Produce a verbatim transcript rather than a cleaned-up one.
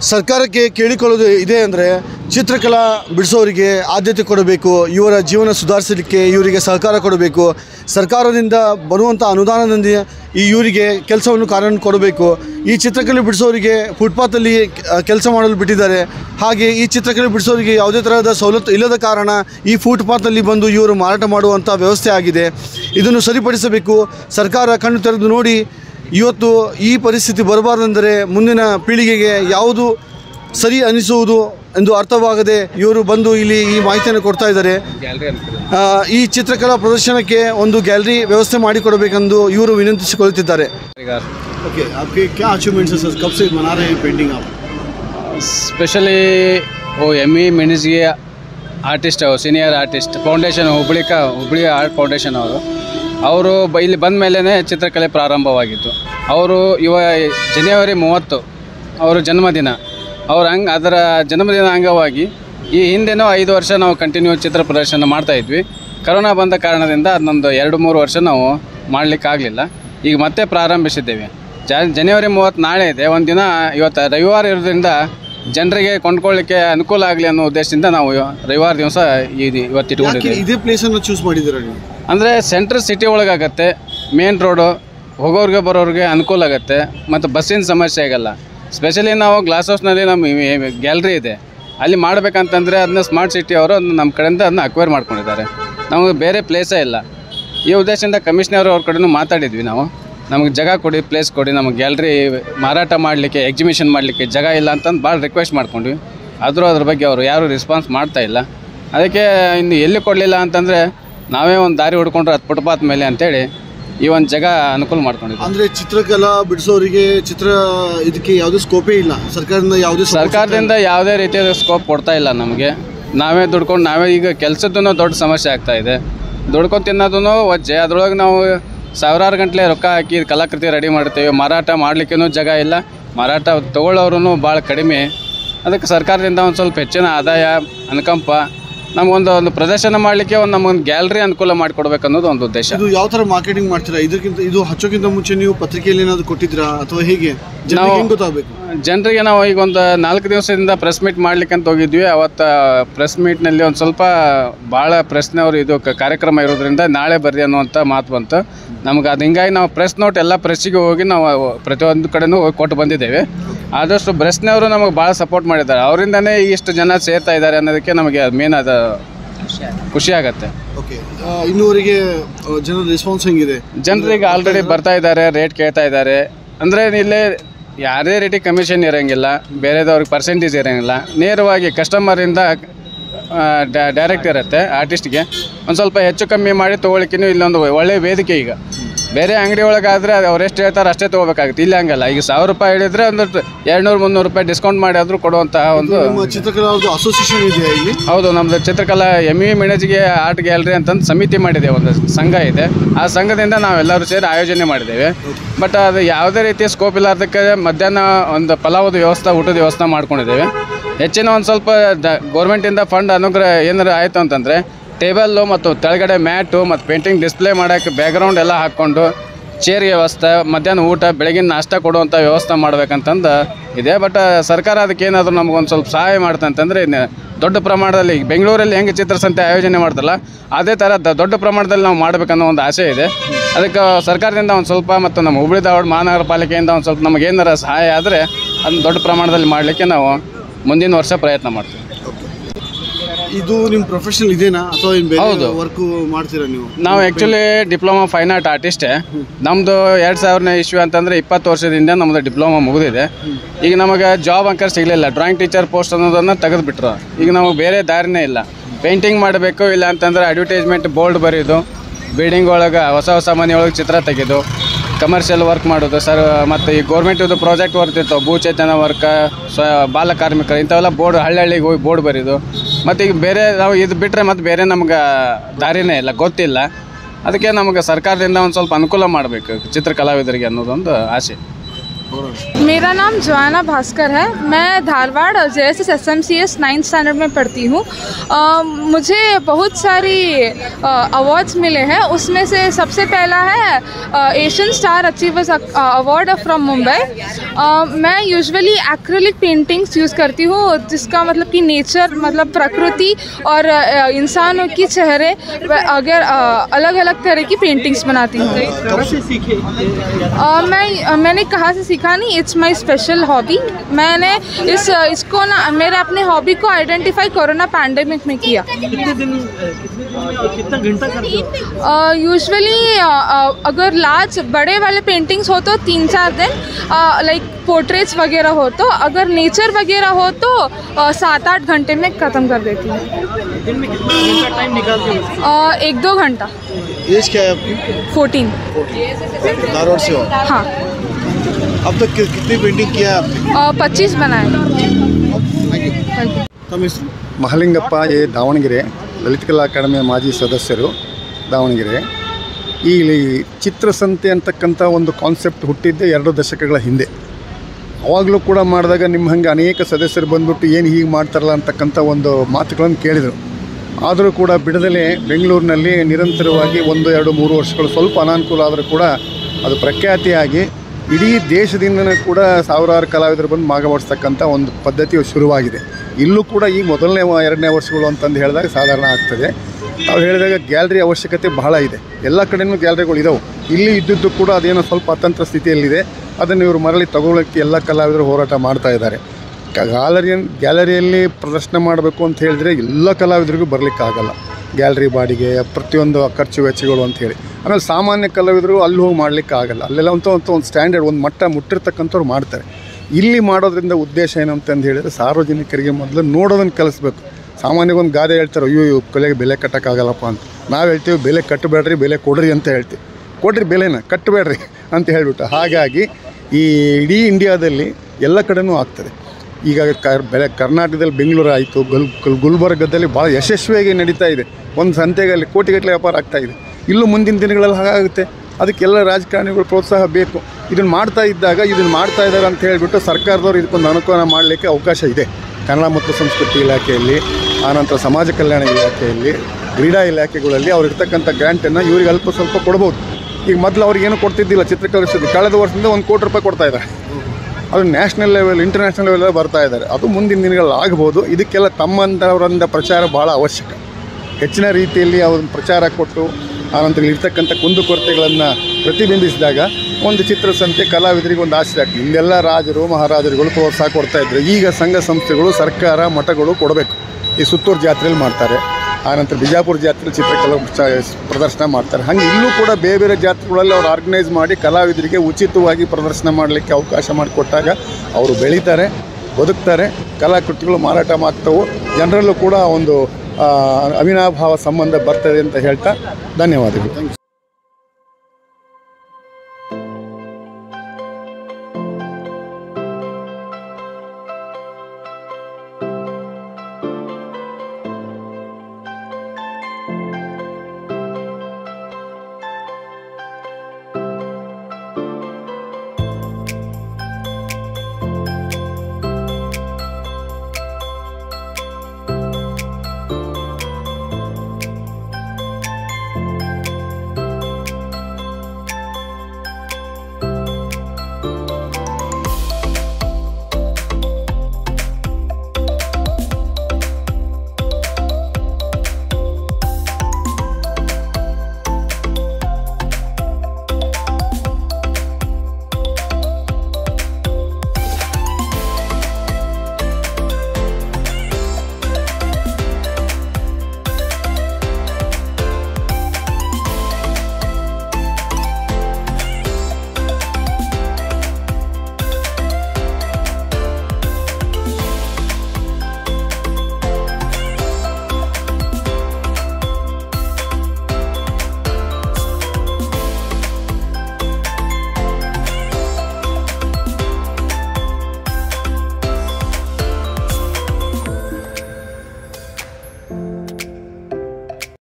ಸರ್ಕಾರಕ್ಕೆ ಕೇಳಿಕೊಳ್ಳೋದು ಇದೆ ಅಂದರೆ ಚಿತ್ರಕಲಾ ಬಿಡಿಸೋರಿಗೆ ಆದ್ಯತೆ ಕೊಡಬೇಕು, ಇವರ ಜೀವನ ಸುಧಾರಿಸಲಿಕ್ಕೆ ಇವರಿಗೆ ಸಹಕಾರ ಕೊಡಬೇಕು. ಸರ್ಕಾರದಿಂದ ಬರುವಂಥ ಅನುದಾನದಿಂದ ಈ ಇವರಿಗೆ ಕೆಲಸವನ್ನು ಕಾರ್ಯ ಕೊಡಬೇಕು. ಈ ಚಿತ್ರಕಲೆ ಬಿಡಿಸೋರಿಗೆ ಫುಟ್ಪಾತಲ್ಲಿ ಕೆಲಸ ಮಾಡಲು ಬಿಟ್ಟಿದ್ದಾರೆ. ಹಾಗೆ ಈ ಚಿತ್ರಕಲೆ ಬಿಡಿಸೋರಿಗೆ ಯಾವುದೇ ತರಹದ ಸವಲತ್ತು ಇಲ್ಲದ ಕಾರಣ ಈ ಫುಟ್ಪಾತಲ್ಲಿ ಬಂದು ಇವರು ಮಾರಾಟ ಮಾಡುವಂಥ ವ್ಯವಸ್ಥೆ ಆಗಿದೆ. ಇದನ್ನು ಸರಿಪಡಿಸಬೇಕು. ಸರ್ಕಾರ ಕಣ್ಣು ತೆರೆದು ನೋಡಿ ಇವತ್ತು ಈ ಪರಿಸ್ಥಿತಿ ಬರಬಾರ್ದೆಂದರೆ ಮುಂದಿನ ಪೀಳಿಗೆಗೆ ಯಾವುದು ಸರಿ ಅನಿಸುವುದು ಎಂದು ಅರ್ಥವಾಗದೆ ಇವರು ಬಂದು ಇಲ್ಲಿ ಈ ಮಾಹಿತಿಯನ್ನು ಕೊಡ್ತಾ ಇದ್ದಾರೆ. ಈ ಚಿತ್ರಕಲಾ ಪ್ರದರ್ಶನಕ್ಕೆ ಒಂದು ಗ್ಯಾಲರಿ ವ್ಯವಸ್ಥೆ ಮಾಡಿಕೊಡಬೇಕೆಂದು ಇವರು ವಿನಂತಿಸಿಕೊಳ್ಳುತ್ತಿದ್ದಾರೆ. ओके, आपके क्या अचीवमेंट्स है सर? कब से बना रहे हैं पेंटिंग आप? स्पेशली वो M E Menasige artist, senior artist foundation Hubballi ಕ ಹುಬ್ಬಳ್ಳಿ ಆರ್ಟ್ ಫೌಂಡೇಶನ್ ಅವರು ಅವರು ಬ ಇಲ್ಲಿ ಬಂದ ಮೇಲೇ ಚಿತ್ರಕಲೆ ಪ್ರಾರಂಭವಾಗಿತ್ತು. ಅವರು ಇವ ಜನವರಿ ಮೂವತ್ತು ಅವರು ಜನ್ಮದಿನ, ಅವ್ರ ಹಂಗೆ ಅದರ ಜನ್ಮದಿನ ಅಂಗವಾಗಿ ಈ ಹಿಂದೆನೂ ಐದು ವರ್ಷ ನಾವು ಕಂಟಿನ್ಯೂ ಚಿತ್ರ ಪ್ರದರ್ಶನ ಮಾಡ್ತಾಯಿದ್ವಿ. ಕರೋನಾ ಬಂದ ಕಾರಣದಿಂದ ಅದನ್ನೊಂದು ಎರಡು ಮೂರು ವರ್ಷ ನಾವು ಮಾಡಲಿಕ್ಕಾಗಲಿಲ್ಲ. ಈಗ ಮತ್ತೆ ಪ್ರಾರಂಭಿಸಿದ್ದೇವೆ. ಜ ಜನವರಿ ಮೂವತ್ತು ನಾಳೆ ಇದೆ, ಒಂದು ದಿನ ಇವತ್ತು ರವಿವಾರ ಇರೋದ್ರಿಂದ ಜನರಿಗೆ ಕೊಂಡ್ಕೊಳ್ಳಿಕ್ಕೆ ಅನುಕೂಲ ಆಗಲಿ ಅನ್ನೋ ಉದ್ದೇಶದಿಂದ ನಾವು ರವಿವಾರ ದಿವಸ ಇದು ಇವತ್ತು ಇಟ್ಕೊಂಡಿದ್ದೀವಿ. ಇದೇ ಪ್ಲೇಸನ್ನು ಚೂಸ್ ಮಾಡಿದ್ದೀರಾ ನೀವು? ಅಂದರೆ ಸೆಂಟ್ರ್ ಸಿಟಿ ಒಳಗಾಗತ್ತೆ, ಮೇನ್ ರೋಡು, ಹೋಗೋರಿಗೆ ಬರೋರಿಗೆ ಅನುಕೂಲ ಆಗುತ್ತೆ ಮತ್ತು ಬಸ್ಸಿನ ಸಮಸ್ಯೆ ಆಗಲ್ಲ. ಸ್ಪೆಷಲಿ ನಾವು ಗ್ಲಾಸ್ ಹೌಸ್ನಲ್ಲಿ ನಮ್ಮ ಗ್ಯಾಲರಿ ಇದೆ, ಅಲ್ಲಿ ಮಾಡಬೇಕಂತಂದರೆ ಅದನ್ನ ಸ್ಮಾರ್ಟ್ ಸಿಟಿ ಅವರು ನಮ್ಮ ಕಡೆಯಿಂದ ಅದನ್ನ ಅಕ್ವೈರ್ ಮಾಡ್ಕೊಂಡಿದ್ದಾರೆ. ನಮಗೆ ಬೇರೆ ಪ್ಲೇಸೇ ಇಲ್ಲ. ಈ ಉದ್ದೇಶದಿಂದ ಕಮಿಷನರ್ ಅವ್ರ ಕಡೆಯೂ ಮಾತಾಡಿದ್ವಿ ನಾವು, ನಮಗೆ ಜಾಗ ಕೊಡಿ, ಪ್ಲೇಸ್ ಕೊಡಿ, ನಮಗೆ ಗ್ಯಾಲರಿ ಮಾರಾಟ ಮಾಡಲಿಕ್ಕೆ, ಎಕ್ಸಿಬಿಷನ್ ಮಾಡಲಿಕ್ಕೆ ಜಾಗ ಇಲ್ಲ ಅಂತಂದು ಭಾಳ ರಿಕ್ವೆಸ್ಟ್ ಮಾಡ್ಕೊಂಡ್ವಿ. ಆದರೂ ಅದ್ರ ಬಗ್ಗೆ ಅವರು ಯಾರೂ ರೆಸ್ಪಾನ್ಸ್ ಮಾಡ್ತಾಯಿಲ್ಲ. ಅದಕ್ಕೆ ಇನ್ನು ಎಲ್ಲಿ ಕೊಡಲಿಲ್ಲ ಅಂತಂದರೆ ನಾವೇ ಒಂದು ದಾರಿ ಹುಡ್ಕೊಂಡ್ರೆ ಅದು ಫುಟ್ಪಾತ್ ಮೇಲೆ ಅಂತೇಳಿ ಈ ಒಂದು ಜಾಗ ಅನುಕೂಲ ಮಾಡ್ಕೊಂಡಿದ್ವಿ. ಅಂದರೆ ಚಿತ್ರಕಲಾ ಬಿಡಿಸೋರಿಗೆ ಚಿತ್ರ ಇದಕ್ಕೆ ಯಾವುದೇ ಸ್ಕೋಪೇ ಇಲ್ಲ ಸರ್ಕಾರದಿಂದ? ಯಾವುದೇ ಸರ್ಕಾರದಿಂದ ಯಾವುದೇ ರೀತಿಯ ಸ್ಕೋಪ್ ಕೊಡ್ತಾ ಇಲ್ಲ ನಮಗೆ. ನಾವೇ ದುಡ್ಕೊಂಡು ನಾವೇ ಈಗ ಕೆಲಸದ್ದೂ ದೊಡ್ಡ ಸಮಸ್ಯೆ ಆಗ್ತಾಯಿದೆ. ದುಡ್ಕೊಂಡು ತಿನ್ನೋದೂ ವಜ್ಜೆ. ಅದರೊಳಗೆ ನಾವು ಸಾವಿರಾರು ಗಂಟಲೆ ರೊಕ್ಕ ಹಾಕಿ ಕಲಾಕೃತಿ ರೆಡಿ ಮಾಡ್ತೇವೆ, ಮಾರಾಟ ಮಾಡಲಿಕ್ಕೂ ಜಾಗ ಇಲ್ಲ, ಮಾರಾಟ ತೊಗೊಳ್ಳೋರು ಭಾಳ ಕಡಿಮೆ. ಅದಕ್ಕೆ ಸರ್ಕಾರದಿಂದ ಒಂದು ಸ್ವಲ್ಪ ಹೆಚ್ಚಿನ ಆದಾಯ, ಅನುಕಂಪ, ನಮಗೊಂದು ಒಂದು ಪ್ರದರ್ಶನ ಮಾಡಲಿಕ್ಕೆ ಒಂದು ನಮಗೊಂದು ಗ್ಯಾಲರಿ ಅನುಕೂಲ ಮಾಡಿಕೊಡ್ಬೇಕು ಅನ್ನೋದು ಒಂದು ಉದ್ದೇಶ. ಇದು ಯಾವ ಥರ ಮಾರ್ಕೆಟಿಂಗ್ ಮಾಡ್ತೀರಾ? ಇದಕ್ಕಿಂತ ಇದು ಹಚ್ಚೋಕ್ಕಿಂತ ಮುಂಚೆ ನೀವು ಪತ್ರಿಕೆಯಲ್ಲಿ ಏನಾದರೂ ಕೊಟ್ಟಿದ್ದೀರಾ ಅಥವಾ ಹೇಗೆ ನಾವು ಗೊತ್ತಾಗಬೇಕು ಜನರಿಗೆ? ನಾವು ಈಗ ಒಂದು ನಾಲ್ಕು ದಿವಸದಿಂದ ಪ್ರೆಸ್ ಮೀಟ್ ಮಾಡ್ಲಿಕ್ಕಂತ ಹೋಗಿದ್ವಿ. ಅವತ್ತು ಪ್ರೆಸ್ ಮೀಟ್ನಲ್ಲಿ ಒಂದು ಸ್ವಲ್ಪ ಭಾಳ ಪ್ರಶ್ನೆಯವರು ಇದು ಕಾರ್ಯಕ್ರಮ ಇರೋದ್ರಿಂದ ನಾಳೆ ಬರ್ರಿ ಅನ್ನುವಂಥ ಮಾತು ಬಂತು ನಮ್ಗೆ. ಅದು ಹಿಂಗಾಗಿ ನಾವು ಪ್ರೆಸ್ ನೋಟ್ ಎಲ್ಲ ಪ್ರೆಸ್ಸಿಗೆ ಹೋಗಿ ನಾವು ಪ್ರತಿಯೊಂದು ಕಡೆನೂ ಹೋಗಿ ಕೊಟ್ಟು ಬಂದಿದ್ದೇವೆ. ಆದಷ್ಟು ಪ್ರೆಸ್ನವರು ನಮಗೆ ಭಾಳ ಸಪೋರ್ಟ್ ಮಾಡಿದ್ದಾರೆ. ಅವರಿಂದನೇ ಇಷ್ಟು ಜನ ಸೇರ್ತಾ ಇದ್ದಾರೆ ಅನ್ನೋದಕ್ಕೆ ನಮಗೆ ಮೇನ್ ಅದು ಖುಷಿ ಆಗುತ್ತೆ. ಓಕೆ, ಇನ್ನೂವರೆಗೆ ಜನರ ರೆಸ್ಪಾನ್ಸ್ ಹೆಂಗಿದೆ? ಜನರಿಗೆ ಆಲ್ರೆಡಿ ಬರ್ತಾ ಇದ್ದಾರೆ, ರೇಟ್ ಕೇಳ್ತಾ ಇದ್ದಾರೆ. ಅಂದರೆ ಇಲ್ಲೇ ಯಾವುದೇ ರೀತಿ ಕಮಿಷನ್ ಇರೋಂಗಿಲ್ಲ, ಬೇರೆದವ್ರಿಗೆ ಪರ್ಸೆಂಟೇಜ್ ಇರೋಂಗಿಲ್ಲ. ನೇರವಾಗಿ ಕಸ್ಟಮರಿಂದ ಡೈರೆಕ್ಟ್ ಇರುತ್ತೆ. ಆರ್ಟಿಸ್ಟ್ಗೆ ಒಂದು ಸ್ವಲ್ಪ ಹೆಚ್ಚು ಕಮ್ಮಿ ಮಾಡಿ ತೊಗೊಳಿಕ್ಕೂ ಇಲ್ಲೊಂದು ಒಳ್ಳೆಯ ವೇದಿಕೆ. ಈಗ ಬೇರೆ ಅಂಗಡಿ ಒಳಗಾದರೆ ಅದು ಅವ್ರು ಎಷ್ಟು ಹೇಳ್ತಾರೆ ಅಷ್ಟೇ ತೊಗೋಬೇಕಾಗುತ್ತೆ. ಇಲ್ಲಿ ಹಂಗಲ್ಲ. ಈಗ ಸಾವಿರ ರೂಪಾಯಿ ಹೇಳಿದರೆ ಒಂದು ಎರಡುನೂರು ಮುನ್ನೂರು ರೂಪಾಯಿ ಡಿಸ್ಕೌಂಟ್ ಮಾಡಿ ಆದರೂ ಕೊಡುವಂತಹ ಒಂದು ಚಿತ್ರಕಲಾ ಅಸೋಸಿಯೇಷನ್ ಇದೆಯಾ ಇಲ್ಲಿ? ಹೌದು, ನಮ್ಮದು ಚಿತ್ರಕಲಾ M E Menasige art gallery ಅಂತಂದು ಸಮಿತಿ ಮಾಡಿದೆ, ಒಂದು ಸಂಘ ಇದೆ. ಆ ಸಂಘದಿಂದ ನಾವೆಲ್ಲರೂ ಸೇರಿ ಆಯೋಜನೆ ಮಾಡಿದ್ದೇವೆ. ಬಟ್ ಅದು ಯಾವುದೇ ರೀತಿಯ ಸ್ಕೋಪ್ ಇಲ್ಲಾರ್ದಕ್ಕೆ ಮಧ್ಯಾಹ್ನ ಒಂದು ಪಲಾವದ ವ್ಯವಸ್ಥೆ, ಊಟದ ವ್ಯವಸ್ಥೆ ಮಾಡ್ಕೊಂಡಿದ್ದೇವೆ. ಹೆಚ್ಚಿನ ಒಂದು ಸ್ವಲ್ಪ ದ ಗೌರ್ಮೆಂಟಿಂದ ಫಂಡ್ ಅನುಗ್ರಹ ಏನಾರು ಆಯಿತು ಅಂತಂದರೆ ಟೇಬಲ್ಲು ಮತ್ತು ಕೆಳಗಡೆ ಮ್ಯಾಟು ಮತ್ತು ಪೇಂಟಿಂಗ್ ಡಿಸ್ಪ್ಲೇ ಮಾಡೋಕ್ಕೆ ಬ್ಯಾಕ್ಗ್ರೌಂಡ್ ಎಲ್ಲ ಹಾಕ್ಕೊಂಡು ಚೇರ್ ವ್ಯವಸ್ಥೆ, ಮಧ್ಯಾಹ್ನ ಊಟ, ಬೆಳಗಿನ ನಾಷ್ಟ ಕೊಡುವಂಥ ವ್ಯವಸ್ಥೆ ಮಾಡ್ಬೇಕಂತಂದು ಇದೆ. ಬಟ್ ಸರ್ಕಾರ ಅದಕ್ಕೆ ಏನಾದರೂ ನಮಗೊಂದು ಸ್ವಲ್ಪ ಸಹಾಯ ಮಾಡ್ತಂತಂದರೆ ದೊಡ್ಡ ಪ್ರಮಾಣದಲ್ಲಿ ಈಗ ಬೆಂಗಳೂರಲ್ಲಿ ಹೆಂಗೆ ಚಿತ್ರಸಂತೆ ಆಯೋಜನೆ ಮಾಡ್ತಲ್ಲ ಅದೇ ಥರ ದೊಡ್ಡ ಪ್ರಮಾಣದಲ್ಲಿ ನಾವು ಮಾಡಬೇಕನ್ನೋ ಒಂದು ಆಸೆ ಇದೆ. ಅದಕ್ಕೆ ಸರ್ಕಾರದಿಂದ ಒಂದು ಸ್ವಲ್ಪ ಮತ್ತು ನಮ್ಮ ಹುಬ್ಬಳ್ಳಿ ಧಾರವಾಡ ಮಹಾನಗರ ಪಾಲಿಕೆಯಿಂದ ಒಂದು ಸ್ವಲ್ಪ ನಮಗೆ ಏನಾರ ಸಹಾಯ ಆದರೆ ಅದನ್ನು ದೊಡ್ಡ ಪ್ರಮಾಣದಲ್ಲಿ ಮಾಡಲಿಕ್ಕೆ ನಾವು ಮುಂದಿನ ವರ್ಷ ಪ್ರಯತ್ನ ಮಾಡ್ತೀವಿ. ಇದು ನಿಮ್ಮ ಪ್ರೊಫೆಷನಲ್ ಇದೇನಾ ಅಥವಾ ಹೌದು, ವರ್ಕ್ ಮಾಡ್ತೀರಾ ನೀವು? ನಾವು ಆ್ಯಕ್ಚುಲಿ ಡಿಪ್ಲೊಮಾ ಫೈನ್ ಆರ್ಟ್ ಆರ್ಟಿಸ್ಟೇ. ನಮ್ಮದು ಎರಡು ಸಾವಿರನೇ ಇಶ್ಯೂ ಅಂತಂದರೆ ಇಪ್ಪತ್ತು ವರ್ಷದಿಂದ ನಮ್ಮದು ಡಿಪ್ಲೊಮಾ ಮುಗಿದಿದೆ. ಈಗ ನಮಗೆ ಜಾಬ್ ಅಂಕರ್ ಸಿಗಲಿಲ್ಲ, ಡ್ರಾಯಿಂಗ್ ಟೀಚರ್ ಪೋಸ್ಟ್ ಅನ್ನೋದನ್ನು ತೆಗೆದುಬಿಟ್ರು. ಈಗ ನಮಗೆ ಬೇರೆ ದಾರಿನೇ ಇಲ್ಲ. ಪೇಂಟಿಂಗ್ ಮಾಡಬೇಕು, ಇಲ್ಲ ಅಂತಂದರೆ ಅಡ್ವರ್ಟೈಸ್ಮೆಂಟ್ ಬೋರ್ಡ್ ಬರೆಯೋದು, ಬಿಲ್ಡಿಂಗ್ ಒಳಗೆ ಹೊಸ ಹೊಸ ಮನೆಯೊಳಗೆ ಚಿತ್ರ ತೆಗೆದು ಕಮರ್ಷಿಯಲ್ ವರ್ಕ್ ಮಾಡೋದು ಸರ್. ಮತ್ತು ಈ ಗೌರ್ಮೆಂಟಿದು ಪ್ರಾಜೆಕ್ಟ್ ವರ್ಕ್ ಇರ್ತಾವೆ, ಭೂಚೇತನ ವರ್ಕ, ಸ್ವ ಬಾಲ ಕಾರ್ಮಿಕರು, ಇಂಥವೆಲ್ಲ ಬೋರ್ಡ್ ಹಳ್ಳಿ ಹಳ್ಳಿಗೆ ಹೋಗಿ ಬೋರ್ಡ್ ಬರೆಯೋದು. ಮತ್ತು ಈಗ ಬೇರೆ ನಾವು ಇದು ಬಿಟ್ಟರೆ ಮತ್ತು ಬೇರೆ ನಮ್ಗೆ ದಾರಿನೇ ಇಲ್ಲ, ಗೊತ್ತಿಲ್ಲ. ಅದಕ್ಕೆ ನಮಗೆ ಸರ್ಕಾರದಿಂದ ಒಂದು ಸ್ವಲ್ಪ ಅನುಕೂಲ ಮಾಡಬೇಕು ಚಿತ್ರ ಕಲಾವಿದರಿಗೆ ಅನ್ನೋದೊಂದು ಆಸೆ. मेरा नाम जोआना भास्कर है। मैं Dharwad J S S S M C S ninth standard में पढ़ती हूँ। मुझे बहुत सारी अवार्ड्स मिले हैं, उसमें से सबसे पहला है Asian star achievers award from Mumbai. मैं यूजुअली एक्रिलिक पेंटिंग्स यूज़ करती हूँ, जिसका मतलब कि नेचर मतलब प्रकृति और इंसानों की चेहरे अगर अलग अलग तरह की पेंटिंग्स बनाती हूँ। मैं मैंने कहाँ से सीखा नहीं, इट्स माय स्पेशल हॉबी। मैंने इस इसको ना मेरे अपने हॉबी को आइडेंटिफाई कोरोना पैंडेमिक में किया। कितने दिन कितना घंटा करते हो? यूजुअली अगर लार्ज बड़े वाले पेंटिंग्स हो तो तीन चार दिन, लाइक पोर्ट्रेट्स वगैरह हो तो, अगर नेचर वगैरह हो तो सात आठ घंटे में ख़त्म कर देती हूँ। दिन में कितना घंटा टाइम निकालते हो? एक दो घंटा। एज क्या है आपकी? फोर्टीन। धारवाड़ से हो? हाँ। अब तक कि- कितनी पेंटिंग किया है आपने? पच्चीस बनाए। तम ಹೆಸರು? ಮಹಲಿಂಗಪ್ಪ ಎ ದಾವಣಗೆರೆ ಲಲಿತ ಕಲಾ ಅಕಾಡೆಮಿಯ ಮಾಜಿ ಸದಸ್ಯರು ದಾವಣಗೆರೆ. ಈ ಚಿತ್ರಸಂತೆ ಅಂತಕ್ಕಂಥ ಒಂದು ಕಾನ್ಸೆಪ್ಟ್ ಹುಟ್ಟಿದ್ದೆ ಎರಡು ದಶಕಗಳ ಹಿಂದೆ. ಅವಾಗಲೂ ಕೂಡ ಮಾಡಿದಾಗ ನಿಮ್ಮ ಹಂಗೆ ಅನೇಕ ಸದಸ್ಯರು ಬಂದ್ಬಿಟ್ಟು ಏನು ಹೀಗೆ ಮಾಡ್ತಾರಲ್ಲ ಅಂತಕ್ಕಂಥ ಒಂದು ಮಾತುಗಳನ್ನು ಕೇಳಿದರು. ಆದರೂ ಕೂಡ ಬಿಡದಲೇ ಬೆಂಗಳೂರಿನಲ್ಲಿ ನಿರಂತರವಾಗಿ ಒಂದು ಎರಡು ಮೂರು ವರ್ಷಗಳು ಸ್ವಲ್ಪ ಅನಾನುಕೂಲ ಆದರೂ ಕೂಡ ಅದು ಪ್ರಖ್ಯಾತಿಯಾಗಿ ಇಡೀ ದೇಶದಿಂದಲೂ ಕೂಡ ಸಾವಿರಾರು ಕಲಾವಿದರು ಬಂದು ಭಾಗವಹಿಸ್ತಕ್ಕಂಥ ಒಂದು ಪದ್ಧತಿಯು ಶುರುವಾಗಿದೆ. ಇಲ್ಲೂ ಕೂಡ ಈ ಮೊದಲನೇ ಎರಡನೇ ವರ್ಷಗಳು ಅಂತಂದು ಹೇಳಿದಾಗ ಸಾಧಾರಣ ಆಗ್ತದೆ. ನಾವು ಹೇಳಿದಾಗ ಗ್ಯಾಲರಿ ಅವಶ್ಯಕತೆ ಬಹಳ ಇದೆ. ಎಲ್ಲ ಕಡೆಯೂ ಗ್ಯಾಲರಿಗಳು ಇದಾವೆ. ಇಲ್ಲಿ ಇದ್ದದ್ದು ಕೂಡ ಅದೇನೋ ಸ್ವಲ್ಪ ಅತಂತ್ರ ಸ್ಥಿತಿಯಲ್ಲಿದೆ. ಅದನ್ನು ಇವರು ಮರಳಿ ತಗೊಳ್ಳೋಕ್ಕೆ ಎಲ್ಲ ಕಲಾವಿದರು ಹೋರಾಟ ಮಾಡ್ತಾ ಇದ್ದಾರೆ. ಗ್ಯಾಲರಿಯನ್ ಗ್ಯಾಲರಿಯಲ್ಲಿ ಪ್ರದರ್ಶನ ಮಾಡಬೇಕು ಅಂತ ಹೇಳಿದ್ರೆ ಎಲ್ಲ ಕಲಾವಿದರಿಗೂ ಬರಲಿಕ್ಕಾಗಲ್ಲ. ಗ್ಯಾಲರಿ ಬಾಡಿಗೆ ಪ್ರತಿಯೊಂದು ಖರ್ಚು ವೆಚ್ಚಗಳು ಅಂಥೇಳಿ. ಆಮೇಲೆ ಸಾಮಾನ್ಯ ಕಲಾವಿದರು ಅಲ್ಲಿ ಹೋಗಿ ಮಾಡಲಿಕ್ಕೆ ಆಗಲ್ಲ. ಅಲ್ಲೆಲ್ಲ ಅಂತ ಅಂತ ಒಂದು ಸ್ಟ್ಯಾಂಡರ್ಡ್ ಒಂದು ಮಟ್ಟ ಮುಟ್ಟಿರ್ತಕ್ಕಂಥವ್ರು ಮಾಡ್ತಾರೆ. ಇಲ್ಲಿ ಮಾಡೋದ್ರಿಂದ ಉದ್ದೇಶ ಏನಂತಂದು ಹೇಳಿದರೆ ಸಾರ್ವಜನಿಕರಿಗೆ ಮೊದಲು ನೋಡೋದನ್ನು ಕಲಿಸ್ಬೇಕು. ಸಾಮಾನ್ಯವಾಗಿ ಒಂದು ಗಾದೆ ಹೇಳ್ತಾರೆ, ಅಯ್ಯೋ ಇವು ಕೊಲೆಗೆ ಬೆಲೆ ಕಟ್ಟೋಕ್ಕಾಗಲ್ಲಪ್ಪ ಅಂತ. ನಾವು ಹೇಳ್ತೀವಿ ಬೆಲೆ ಕಟ್ಟಬೇಡ್ರಿ, ಬೆಲೆ ಕೊಡ್ರಿ ಅಂತ ಹೇಳ್ತೀವಿ. ಕೊಡ್ರಿ ಬೆಲೆನ, ಕಟ್ಟಬೇಡ್ರಿ ಅಂತ ಹೇಳಿಬಿಟ್ಟು. ಹಾಗಾಗಿ ಈ ಇಡೀ ಇಂಡಿಯಾದಲ್ಲಿ ಎಲ್ಲ ಕಡೆನೂ ಆಗ್ತದೆ. ಈಗ ಕರ್ ಬೆಲೆ ಕರ್ನಾಟಕದಲ್ಲಿ ಬೆಂಗಳೂರು ಆಯಿತು, ಗುಲ್ ಗುಲ್ ಗುಲ್ಬರ್ಗದಲ್ಲಿ ಭಾಳ ಯಶಸ್ವಿಯಾಗಿ ನಡೀತಾ ಇದೆ. ಒಂದು ಸಂತೆಗಲ್ಲಿ ಕೋಟಿಗಟ್ಟಲೆ ವ್ಯಾಪಾರ ಆಗ್ತಾಯಿದೆ. ಇಲ್ಲೂ ಮುಂದಿನ ದಿನಗಳಲ್ಲಿ ಹಾಗಾಗುತ್ತೆ. ಅದಕ್ಕೆಲ್ಲ ರಾಜಕಾರಣಿಗಳು ಪ್ರೋತ್ಸಾಹ ಬೇಕು. ಇದನ್ನು ಮಾಡ್ತಾ ಇದ್ದಾಗ ಇದನ್ನು ಮಾಡ್ತಾ ಇದ್ದಾರೆ ಅಂತ ಹೇಳಿಬಿಟ್ಟು ಸರ್ಕಾರದವ್ರು ಇದಕ್ಕೊಂದು ಅನುಕೂಲ ಮಾಡಲಿಕ್ಕೆ ಅವಕಾಶ ಇದೆ. ಕನ್ನಡ ಮತ್ತು ಸಂಸ್ಕೃತಿ ಇಲಾಖೆಯಲ್ಲಿ, ಆನಂತರ ಸಮಾಜ ಕಲ್ಯಾಣ ಇಲಾಖೆಯಲ್ಲಿ, ಕ್ರೀಡಾ ಇಲಾಖೆಗಳಲ್ಲಿ ಅವ್ರು ಇರ್ತಕ್ಕಂಥ ಗ್ರ್ಯಾಂಟನ್ನು ಇವ್ರಿಗೆ ಅಲ್ಪ ಸ್ವಲ್ಪ ಕೊಡ್ಬೋದು. ಈಗ ಮೊದಲು ಅವ್ರಿಗೇನು ಕೊಡ್ತಿದ್ದಿಲ್ಲ. ಚಿತ್ರಕಲೆ ಕಳೆದ ವರ್ಷದಿಂದ ಒಂದು ಕೋಟಿ ರೂಪಾಯಿ ಕೊಡ್ತಾ ಇದ್ದಾರೆ. ಅದು ನ್ಯಾಷನಲ್ ಲೆವೆಲ್ ಇಂಟರ್ನ್ಯಾಷನಲ್ ಲೆವೆಲ್ ಬರ್ತಾ ಇದ್ದಾರೆ. ಅದು ಮುಂದಿನ ದಿನಗಳಲ್ಲಿ ಆಗ್ಬೋದು. ಇದಕ್ಕೆಲ್ಲ ತಮ್ಮಂಥವರಿಂದ ಪ್ರಚಾರ ಭಾಳ ಅವಶ್ಯಕ. ಹೆಚ್ಚಿನ ರೀತಿಯಲ್ಲಿ ಅವ್ರನ್ನ ಪ್ರಚಾರ ಕೊಟ್ಟು ಆನಂತರ ಇರ್ತಕ್ಕಂಥ ಕುಂದುಕೊರತೆಗಳನ್ನು ಪ್ರತಿಬಿಂಬಿಸಿದಾಗ ಒಂದು ಚಿತ್ರಸಂತೆ ಕಲಾವಿದರಿಗೆ ಒಂದು ಆಸರೆ ಆಗ್ತದೆ. ಇಲ್ಲೆಲ್ಲ ರಾಜರು ಮಹಾರಾಜರುಗಳು ಪ್ರೋತ್ಸಾಹ ಕೊಡ್ತಾಯಿದ್ರು. ಈಗ ಸಂಘ ಸಂಸ್ಥೆಗಳು, ಸರ್ಕಾರ, ಮಠಗಳು ಕೊಡಬೇಕು. ಈ ಸುತ್ತೂರು ಜಾತ್ರೆಯಲ್ಲಿ ಮಾಡ್ತಾರೆ, ಆನಂತರ ಬಿಜಾಪುರ ಜಾತ್ರೆಯಲ್ಲಿ ಚಿತ್ರಕಲಾ ಪ್ರದರ್ಶನ ಮಾಡ್ತಾರೆ. ಹಾಗೆ ಇಲ್ಲೂ ಕೂಡ ಬೇರೆ ಬೇರೆ ಜಾತ್ರೆಗಳಲ್ಲಿ ಅವ್ರು ಆರ್ಗನೈಸ್ ಮಾಡಿ ಕಲಾವಿದರಿಗೆ ಉಚಿತವಾಗಿ ಪ್ರದರ್ಶನ ಮಾಡಲಿಕ್ಕೆ ಅವಕಾಶ ಮಾಡಿಕೊಟ್ಟಾಗ ಅವರು ಬೆಳೀತಾರೆ, ಬದುಕ್ತಾರೆ, ಕಲಾಕೃತಿಗಳು ಮಾರಾಟ ಆಗ್ತವೆ. ಜನರಲ್ಲೂ ಕೂಡ ಒಂದು ಅವಿನಾಭಾವ ಸಂಬಂಧ ಬರ್ತದೆ ಅಂತ ಹೇಳ್ತಾ ಧನ್ಯವಾದಗಳು.